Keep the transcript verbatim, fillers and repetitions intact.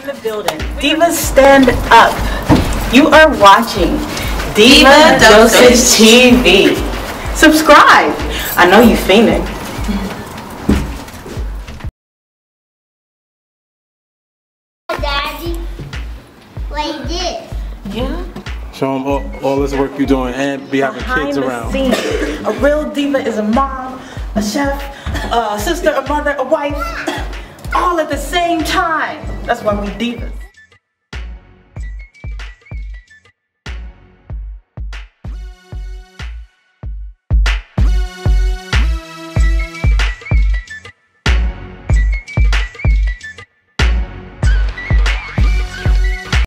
in the building. Divas, stand up. You are watching Diva Dosage T V. Subscribe. I know you feenin'. Daddy, like this. Yeah. Show them all, all this work you're doing and be having Behind kids the around. scenes. A real diva is a mom, a chef, a sister, a mother, a wife, all at the same time. That's why we divas.